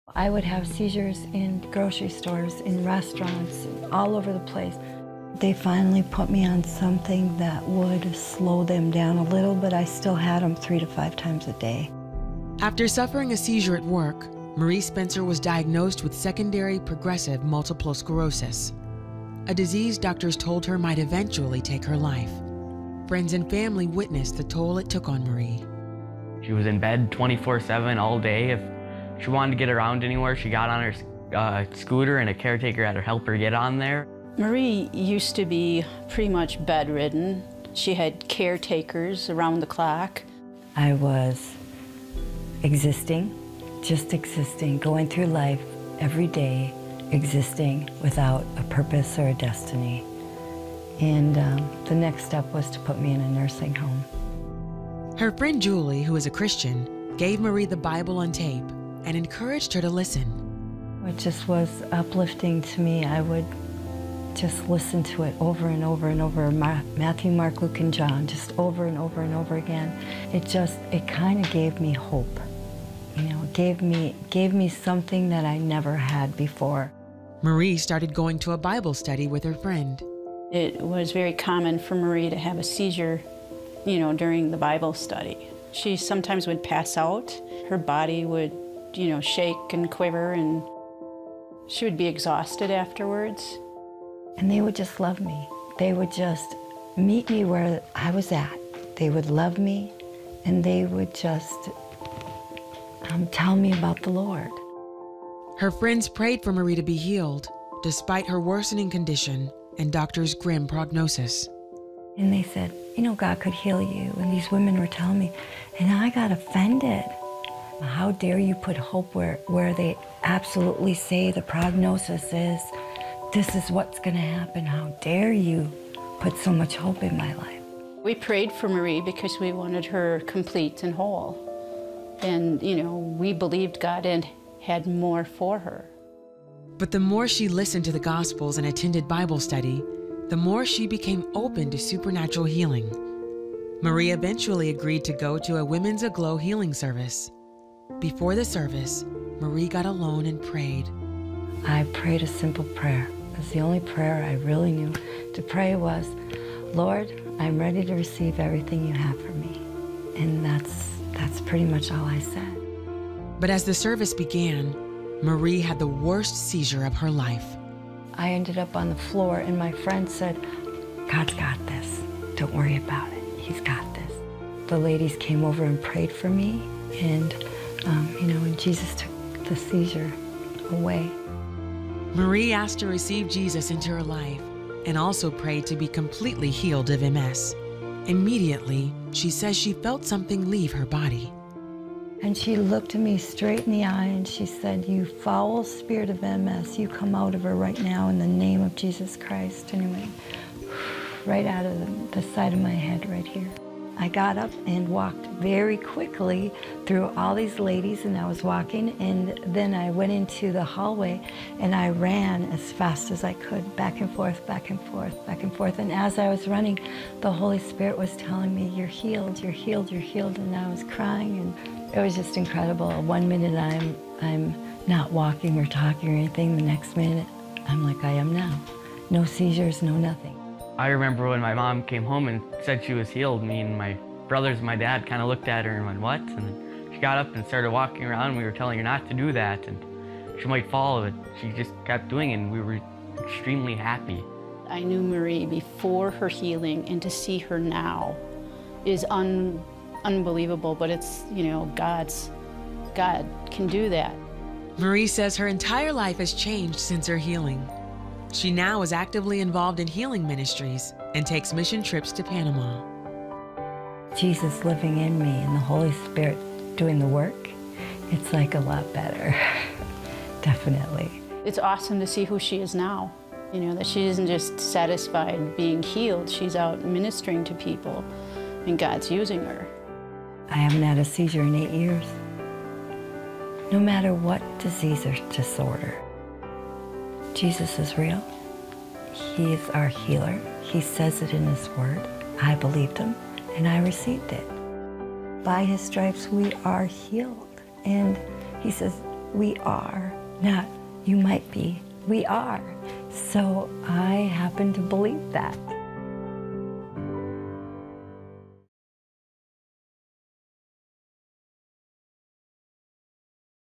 I would have seizures in grocery stores, in restaurants, all over the place. They finally put me on something that would slow them down a little, but I still had them 3 to 5 times a day. After suffering a seizure at work, Marie Spencer was diagnosed with secondary progressive multiple sclerosis, a disease doctors told her might eventually take her life. Friends and family witnessed the toll it took on Marie. She was in bed 24/7 all day. If she wanted to get around anywhere, she got on her scooter and a caretaker had to help her get on there. Marie used to be pretty much bedridden. She had caretakers around the clock. I was existing, just existing, going through life every day, existing without a purpose or a destiny. And the next step was to put me in a nursing home. Her friend Julie, who is a Christian, gave Marie the Bible on tape and encouraged her to listen. It just was uplifting to me. I would just listen to it over and over and over. Matthew, Mark, Luke, and John, just over and over and over again. It kind of gave me hope. You know, it gave me something that I never had before. Marie started going to a Bible study with her friend. It was very common for Marie to have a seizure, during the Bible study. She sometimes would pass out. Her body would, shake and quiver, and she would be exhausted afterwards. And they would just love me. They would just meet me where I was at. They would love me, and they would just tell me about the Lord. Her friends prayed for Marie to be healed, despite her worsening condition and doctors' grim prognosis. And they said, God could heal you. And these women were telling me, and I got offended. How dare you put hope where they absolutely say the prognosis is, this is what's going to happen. How dare you put so much hope in my life? We prayed for Marie because we wanted her complete and whole. And, we believed God and had more for her. But the more she listened to the Gospels and attended Bible study, the more she became open to supernatural healing. Marie eventually agreed to go to a Women's Aglow healing service. Before the service, Marie got alone and prayed. I prayed a simple prayer. It was the only prayer I really knew to pray was, Lord, I'm ready to receive everything you have for me. And that's pretty much all I said. But as the service began, Marie had the worst seizure of her life. I ended up on the floor, and my friend said, God's got this. Don't worry about it. He's got this. The ladies came over and prayed for me, and, and Jesus took the seizure away. Marie asked to receive Jesus into her life and also prayed to be completely healed of MS. Immediately, she says she felt something leave her body. And she looked at me straight in the eye and she said, you foul spirit of MS, you come out of her right now in the name of Jesus Christ. And it went right out of the side of my head right here. I got up and walked very quickly through all these ladies, and I was walking, and then I went into the hallway and I ran as fast as I could, back and forth, back and forth, back and forth. And as I was running, the Holy Spirit was telling me, you're healed, you're healed, you're healed. And I was crying, and it was just incredible. 1 minute I'm not walking or talking or anything. The next minute, I'm like I am now. No seizures, no nothing. I remember when my mom came home and said she was healed, me and my brothers and my dad kind of looked at her and went, what? And then she got up and started walking around. We were telling her not to do that, and she might fall, but she just kept doing it, and we were extremely happy. I knew Marie before her healing, and to see her now is unbelievable, but it's, God can do that. Marie says her entire life has changed since her healing. She now is actively involved in healing ministries and takes mission trips to Panama. Jesus living in me and the Holy Spirit doing the work, it's like a lot better, definitely. It's awesome to see who she is now, that she isn't just satisfied being healed, she's out ministering to people, and God's using her. I haven't had a seizure in 8 years. No matter what disease or disorder, Jesus is real. He is our healer. He says it in His Word. I believed Him, and I received it. By His stripes, we are healed. And He says, we are. Not you might be, we are. So I happen to believe that.